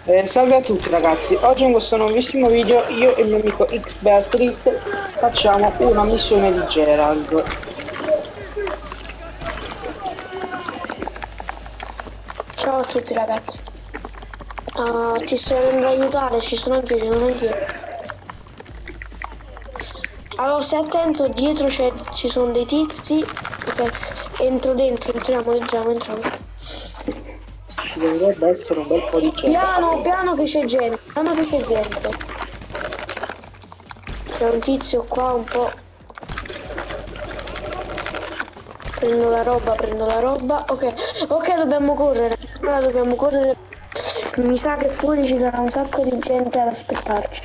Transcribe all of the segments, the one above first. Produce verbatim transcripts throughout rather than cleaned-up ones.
Eh, salve a tutti ragazzi, oggi in questo nuovissimo video io e il mio amico XBeastrist facciamo una missione di Gerald. Ciao a tutti ragazzi. Ah, ti sto venendo ad aiutare, ci sono anch'io, ci sono anch'io. Allora stai attento, dietro c'è, ci sono dei tizi. Ok, entro dentro, entriamo, entriamo, entriamo. Ci dovrebbe essere un bel po' di gente. Piano, piano che c'è gente, piano che c'è gente. C'è un tizio qua un po'. Prendo la roba, prendo la roba. Ok, ok, dobbiamo correre. Ora dobbiamo correre. Mi sa che fuori ci sarà un sacco di gente ad aspettarci.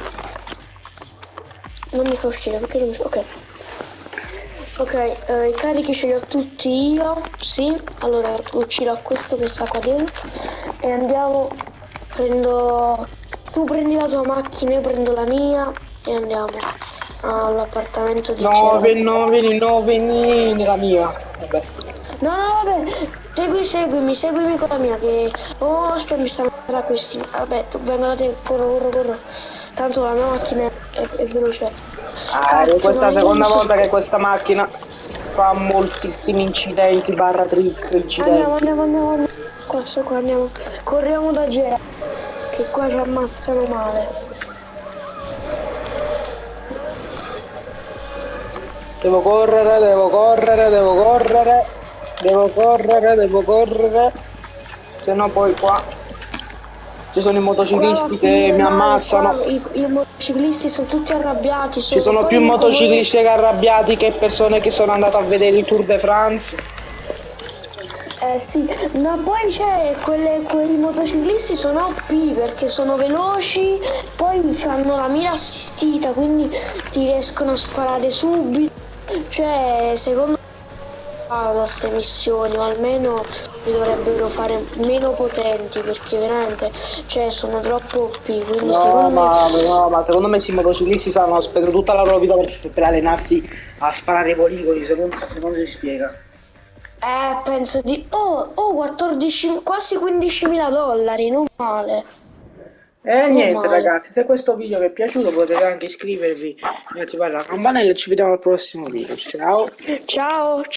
Non mi fa uscire perché non mi fa... ok. Ok, eh, i carichi ce li ho tutti io, sì. Allora uccido a questo che sta qua dentro. E andiamo, prendo... Tu prendi la tua macchina, io prendo la mia e andiamo all'appartamento di No, Gerald. ven- no, vieni, no, vieni nella mia. Vabbè. No, no, vabbè, segui, seguimi, seguimi con la mia che... Oh, aspetta, mi stanno a questi... Vabbè, vengo da te, corro, corro, corro. Tanto la mia macchina è, è veloce. Ah, è Cazzo, questa ma è la io non seconda so... volta che questa macchina fa moltissimi incidenti, barra trick, Andiamo, incidenti. andiamo, andiamo, andiamo. Qua, sto qua, andiamo. Corriamo da Gera, che qua ci ammazzano male. Devo correre, devo correre, devo correre, devo correre, devo correre, se no poi qua ci sono i Qua va a motociclisti che finire mi male, qua ammazzano. i, i motociclisti sono tutti arrabbiati, Ci sono... sono poi più mi dicono... motociclisti che arrabbiati che persone che sono andate a vedere il Tour de France. Eh sì, ma poi c'è quelle, quei motociclisti sono O P perché sono veloci, poi hanno la mira assistita, quindi ti riescono a sparare subito. Cioè, secondo me da queste missioni, o almeno li dovrebbero fare meno potenti perché veramente, cioè, sono troppo O P, quindi No, secondo me ma, no, ma secondo me questi motociclisti hanno speso tutta la loro vita per, per allenarsi a sparare i poligoni, secondo, secondo si spiega. eh, penso di... Oh, oh, quattordici, quasi quindicimila dollari, non male, E non niente male. ragazzi, se questo video vi è piaciuto potete anche iscrivervi e attivare la campanella e ci vediamo al prossimo video. Ciao! Ciao.